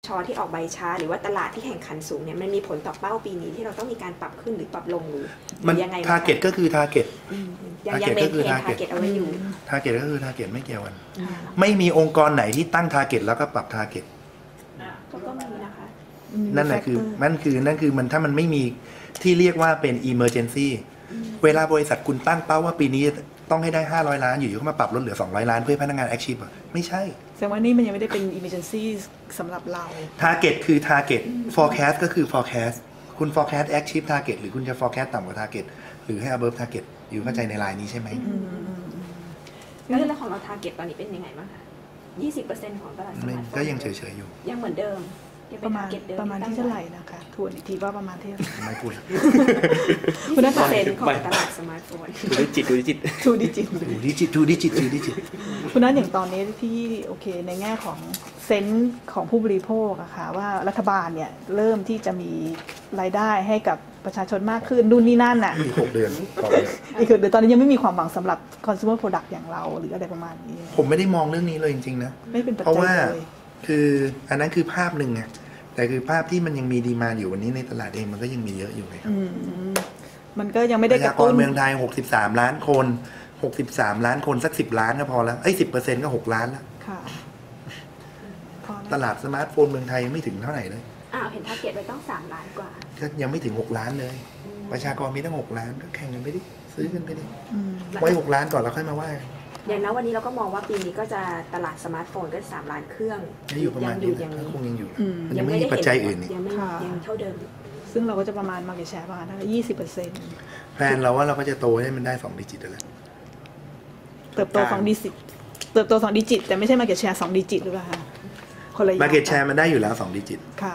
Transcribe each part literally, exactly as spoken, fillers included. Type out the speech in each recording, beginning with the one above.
ชที่ออกใบช้าหรือว่าตลาดที่แข่งขันสูงเนี่ยมันมีผลต่อเป้าปีนี้ที่เราต้องมีการปรับขึ้นหรือปรับลงหรือมันยังไงทาร์เก็ตก็คือทาร์เก็ตยังยังเมนเทนทาร์เก็ตเอาไว้อยู่ทาร์เก็ตก็คือทาร์เก็ตไม่เกี่ยวกันไม่มีองค์กรไหนที่ตั้งทาร์เก็ตแล้วก็ปรับทาร์เก็ตก็มีนะคะนั่นแหละคือนั่นคือนั่นคือมันถ้ามันไม่มีที่เรียกว่าเป็น emergency เวลาบริษัทคุณตั้งเป้าว่าปีนี้ต้องให้ได้ห้าร้อยล้านอยู่ๆก็มาปรับลดเหลือสองร้อยล้านเพื่อพนักงาน achieve ไม่ใช่แสดงว่านี่มันยังไม่ได้เป็น emergency สำหรับเรา target คือ target forecast ก็คือ forecast คุณ forecast achieve target หรือคุณจะ forecast ต่ำกว่า target หรือให้ above target อยู่เข้าใจในไลน์นี้ใช่ไหมแล้วเรื่องของเรา target ตอนนี้เป็นยังไงบ้างคะยี่สิบเปอร์เซ็นต์ ของตลาดสมาร์ทโฟนก็ยังเฉยๆอยู่ยังเหมือนเดิมประมาณประมาณที่เท่าไหร่นะคะทวนอีกทีว่าประมาณที่ไม่พูดคุณนักเซ็นของตลาดสมาร์ทโฟนดูดิจิตดูดิจิตดูดิจิตดูดิจิตดูดิจิตดูดิจิตคุณนัทอย่างตอนนี้ที่โอเคในแง่ของเซนส์ของผู้บริโภคอะค่ะว่ารัฐบาลเนี่ยเริ่มที่จะมีรายได้ให้กับประชาชนมากขึ้นนู่นนี่นั่นน่ะอีกหกเดือนอีกหกเดือนตอนนี้ยังไม่มีความหวังสำหรับ consumer product อย่างเราหรืออะไรประมาณนี้ผมไม่ได้มองเรื่องนี้เลยจริงๆนะไม่เป็นปัจจัยเพราะว่าคืออันนั้นคือภาพหนึ่งไงแต่คือภาพที่มันยังมีดีมาอยู่วันนี้ในตลาดเองมันก็ยังมีเยอะอยู่ไงครับมันก็ยังไม่ได้กระตุ้นเมืองไทยหกสิบสามล้านคนหกสิบสามล้านคนสักสิบล้านก็พอแล้วไอ้สิบเปอร์เซ็นต์ก็หกล้านแล้วค่ะตลาดสมาร์ทโฟนเมืองไทยยังไม่ถึงเท่าไหร่เลยอ้าวเห็นทาร์เก็ตไว้ต้องสามล้านกว่าก็ยังไม่ถึงหกล้านเลยประชากรมีตั้งหกล้านก็แข่งกันไปดิซื้อกันไปดิไว้หกล้านก่อนแล้วค่อยมาว่าอย่างนั้นวันนี้เราก็มองว่าปีนี้ก็จะตลาดสมาร์ทโฟนก็สามล้านเครื่องยังอยู่ประมาณนี้คงยังอยู่ยังไม่มีปัจจัยอื่นยังไม่ยังเท่าเดิมซึ่งเราก็จะประมาณ market share ประมาณยี่สิบเปอร์เซ็นต์แผนเราว่าเราก็จะโตให้มันได้สองดิจิตแล้วเติบโตสองดิจิตเติบโตสองดิจิตแต่ไม่ใช่ market share สองดิจิตหรือเปล่าคะคนละอย่าง market share มันได้อยู่แล้วสองดิจิตค่ะ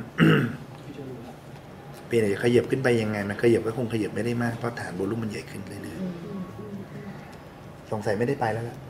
เปลี่ยนจะขยับขึ้นไปยังไงมันขยับก็คงขยับไม่ได้มากเพราะฐานโวลุ่มมันใหญ่ขึ้นเรื่อยๆสงสัยไม่ได้ไปแล้วล่ะ